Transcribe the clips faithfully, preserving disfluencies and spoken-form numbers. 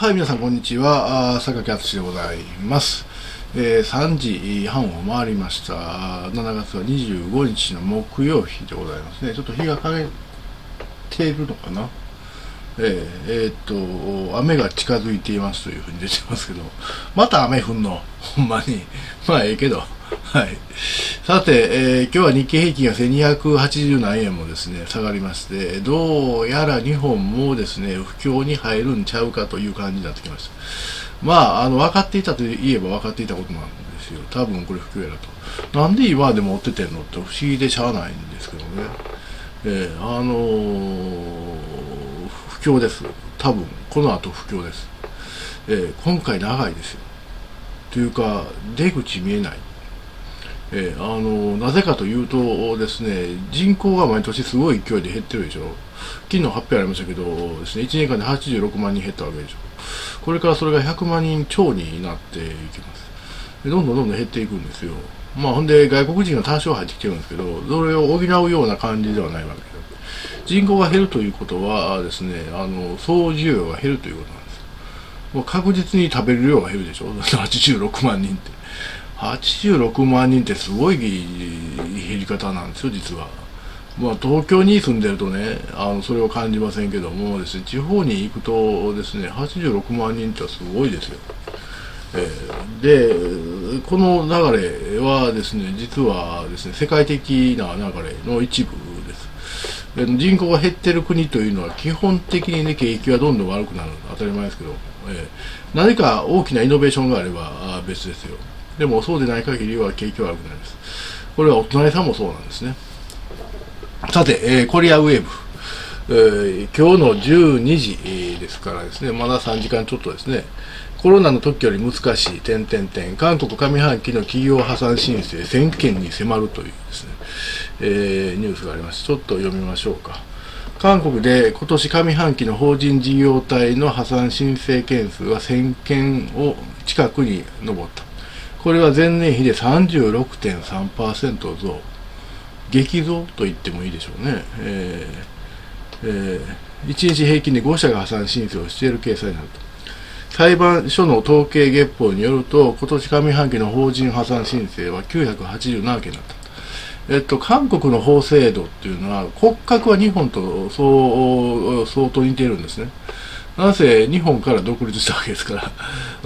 はい、皆さん、こんにちは。あ榊敦でございます。えー、さんじはんを回りました。しちがつはにじゅうごにちの木曜日でございますね。ちょっと日が陰っているのかな。えー、えー、っと、雨が近づいていますというふうに出てますけど、また雨降んのほんまに。まあ、ええけど。はい。さて、えー、今日は日経平均がせんにひゃくはちじゅうなんえんもですね、下がりまして、どうやら日本もですね、不況に入るんちゃうかという感じになってきました。まあ、あの、分かっていたといえば分かっていたことなんですよ。多分これ不況やなと。なんで今でも追っててんのって不思議でしゃあないんですけどね。えー、あのー、不況です。多分、この後不況です。えー、今回長いですよ。というか、出口見えない。えー、あのなぜかというとですね、人口が毎年すごい勢いで減ってるでしょ。昨日発表ありましたけどですね、いちねんかんではちじゅうろくまんにん減ったわけでしょ。これからそれがひゃくまんにん超になっていきます。でどんどんどんどん減っていくんですよ。まあほんで外国人が多少入ってきてるんですけど、それを補うような感じではないわけです。人口が減るということはですね、あの総需要が減るということなんです。もう確実に食べる量が減るでしょ。はちじゅうろくまんにんって。はちじゅうろくまんにんってすごい減り方なんですよ、実は。まあ、東京に住んでるとね、あのそれを感じませんけどもですね、地方に行くとですね、はちじゅうろくまんにんってすごいですよ。えー、で、この流れはですね、実はですね、世界的な流れの一部です。人口が減ってる国というのは基本的にね、景気はどんどん悪くなる。当たり前ですけど、えー、何か大きなイノベーションがあれば別ですよ。でもそうでない限りは景気は悪くなります。これはお隣さんもそうなんですね。さて、えー、コリアウェーブ、えー、今日のじゅうにじですからですね、まださんじかんちょっとですね。コロナの時より難しい、点々点、韓国上半期の企業破産申請せんけんに迫るというですね、えー、ニュースがあります。ちょっと読みましょうか。韓国で今年上半期の法人事業体の破産申請件数はせんけんを近くに上った。これは前年比で さんじゅうろくてんさんパーセント 増。激増と言ってもいいでしょうね。えーえー、いちにち平均でごしゃが破産申請をしている計算になると。裁判所の統計月報によると、今年上半期の法人破産申請はきゅうひゃくはちじゅうななけんだった。えっと、韓国の法制度っていうのは、骨格は日本とそう相当似ているんですね。なぜ日本から独立したわけですから、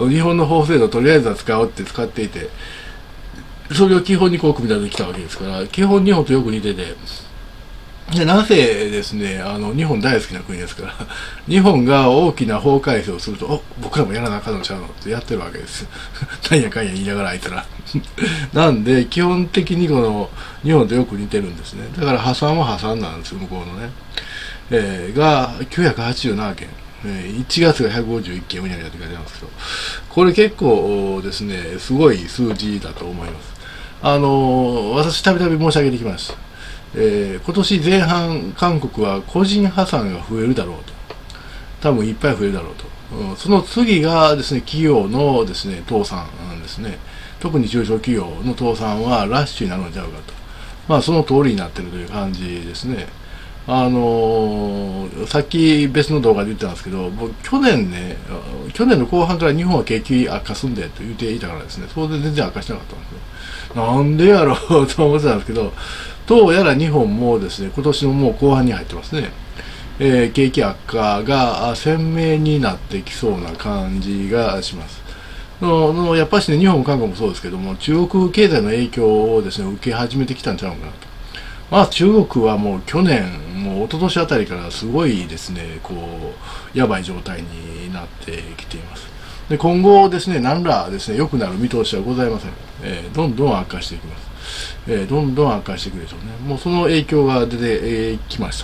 日本の法制度をとりあえずは使おうって使っていて、それを基本にこう組み立ててきたわけですから、基本日本とよく似てて、でなぜですね、あの日本大好きな国ですから、日本が大きな法改正をすると、お僕らもやらなあかんのちゃうのってやってるわけですよ。なんやかんや言いながらあいつら。なんで、基本的にこの日本とよく似てるんですね。だから破産は破産なんですよ、向こうのね。えー、がきゅうひゃくはちじゅうななけん。いちがつがひゃくごじゅういっけんうにゃりゃって書いてますけど、これ結構ですね、すごい数字だと思います。あの私、たびたび申し上げてきました。えー、今年前半、韓国は個人破産が増えるだろうと。多分いっぱい増えるだろうと。うん、その次がですね、企業のですね、倒産なんですね。特に中小企業の倒産はラッシュになるのちゃうかと。まあ、その通りになっているという感じですね。あのー、さっき別の動画で言ってたんですけど、僕去年ね、去年の後半から日本は景気悪化すんでと言っていたからですね、それで全然悪化してなかったんですね。なんでやろうと思ってたんですけど、どうやら日本もですね、今年のもう後半に入ってますね。えー、景気悪化が鮮明になってきそうな感じがします。ののやっぱりね、日本も韓国もそうですけども、中国経済の影響をですね、受け始めてきたんちゃうかなと。まあ、中国はもう去年、もう一昨年あたりからすごいですね、こう、やばい状態になってきています。で、今後ですね、何らですね、良くなる見通しはございません。えー、どんどん悪化していきます。えー、どんどん悪化していくでしょうね。もうその影響が出て、えー、きました。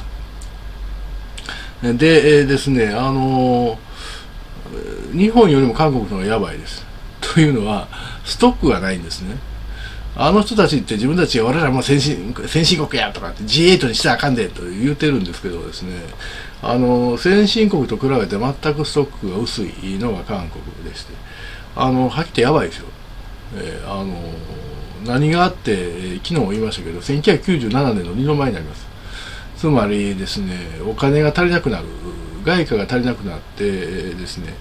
で、えー、ですね、あのー、日本よりも韓国の方がやばいです。というのは、ストックがないんですね。あの人たちって自分たちが俺らも先進、先進国やとかって ジーエイト にしてあかんでと言うてるんですけどですね、あの、先進国と比べて全くストックが薄いのが韓国でして、あの、はっきり言ってやばいですよ。えー、あの、何があって、昨日も言いましたけど、せんきゅうひゃくきゅうじゅうななねんのにのまえになります。つまりですね、お金が足りなくなる、外貨が足りなくなってですね、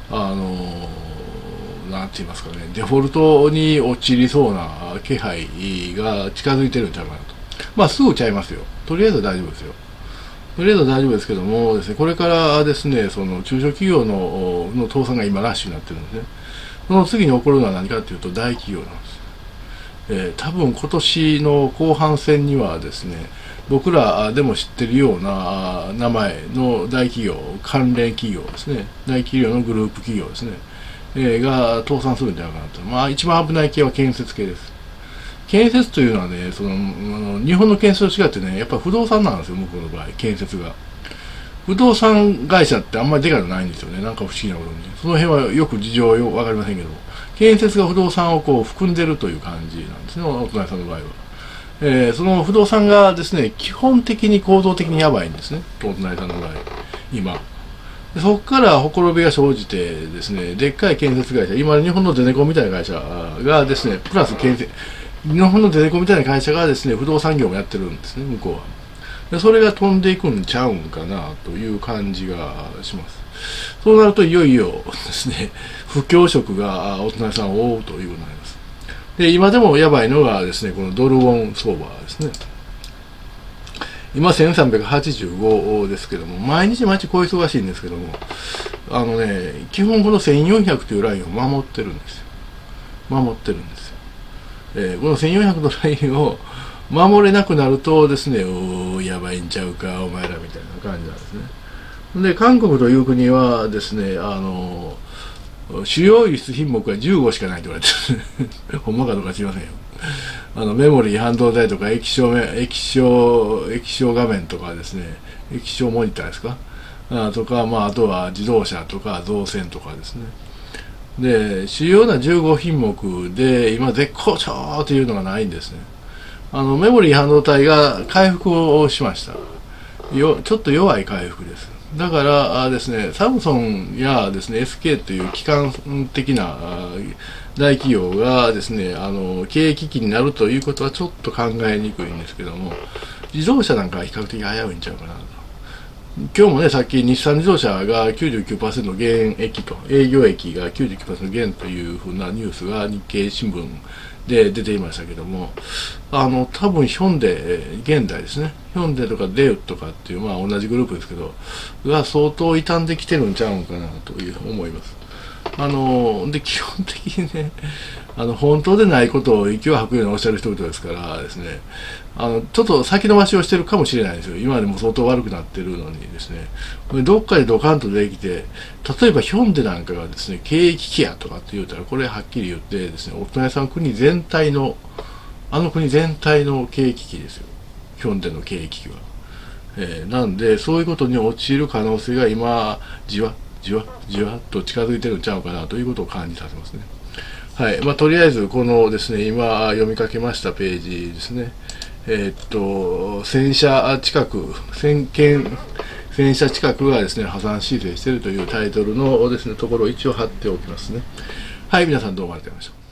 あのなんて言いますかね、デフォルトに陥りそうな気配が近づいてるんちゃうかなと。まあ、すぐちゃいますよ。とりあえずは大丈夫ですよ。とりあえずは大丈夫ですけどもですね、これからですね、その中小企業のの倒産が今ラッシュになってるんですね。その次に起こるのは何かというと大企業なんです。えー、多分今年の後半戦にはですね、僕らでも知ってるような名前の大企業、関連企業ですね、大企業のグループ企業ですね、えー、が倒産するんじゃないかなと。まあ、一番危ない系は建設系です。建設というのはね、その、あの日本の建設と違ってね、やっぱ不動産なんですよ、向こうの場合、建設が。不動産会社ってあんまりでかくないんですよね、なんか不思議なことに。その辺はよく事情はわかりませんけど、建設が不動産をこう含んでるという感じなんですね、お隣さんの場合は。えー、その不動産がですね、基本的に構造的にやばいんですね、お隣さんの場合、今。そこからほころびが生じてですね、でっかい建設会社、今日本のゼネコンみたいな会社がですね、プラス建設、日本のゼネコンみたいな会社がですね、不動産業もやってるんですね、向こうは。でそれが飛んでいくんちゃうんかなという感じがします。そうなるといよいよですね、不況色がお隣さんを覆うということになります。で、今でもやばいのがですね、このドルウォン相場ですね。今せんさんびゃくはちじゅうごですけども、毎日毎日こう忙しいんですけども、あのね、基本このせんよんひゃくというラインを守ってるんですよ。守ってるんですよ。えー、このせんよんひゃくのラインを守れなくなるとですね、おー、やばいんちゃうか、お前らみたいな感じなんですね。で、韓国という国はですね、あの、主要輸出品目がじゅうごしかないと言われてる。ほんまかどうか知りませんよ。あの、メモリー、半導体とか液晶め、液晶、液晶画面とかですね、液晶モニターですかあとか、まあ、あとは自動車とか造船とかですね。で、主要なじゅうごひんもくで、今絶好調というのがないんですね。あの、メモリー、半導体が回復をしました。よ、ちょっと弱い回復です。だからですね、サムソンやですね、エスケー という基幹的な大企業がですね、あの、経営危機になるということはちょっと考えにくいんですけども、自動車なんかは比較的危ういんちゃうかなと。今日もね、さっき日産自動車が きゅうじゅうきゅうパーセント 減益と、営業益が きゅうじゅうきゅうパーセント 減というふうなニュースが日経新聞で出ていましたけども、あの、多分ヒョンデ、現代ですね、ヒョンデとかデウとかっていう、まあ同じグループですけど、が相当傷んできてるんちゃうんかなという思います。あの、で、基本的にね、あの、本当でないことを息を吐くようにおっしゃる人々ですからですね、あの、ちょっと先延ばしをしてるかもしれないですよ。今でも相当悪くなってるのにですね、どっかでドカンと出てきて、例えばヒョンデなんかがですね、経営危機やとかって言うたら、これはっきり言ってですね、お隣さんの国全体の、あの国全体の経営危機ですよ。ヒョンデの経営危機は。えー、なんで、そういうことに陥る可能性が今、じわ、じわ、じわっと近づいてるんちゃうかなということを感じさせますね。はい。まあ、とりあえず、このですね、今読みかけましたページですね。えー、っと、せん社近く、せんけん、せん社近くがですね、破産申請しているというタイトルのですね、ところを一応貼っておきますね。はい、皆さんどうもありがとうございました。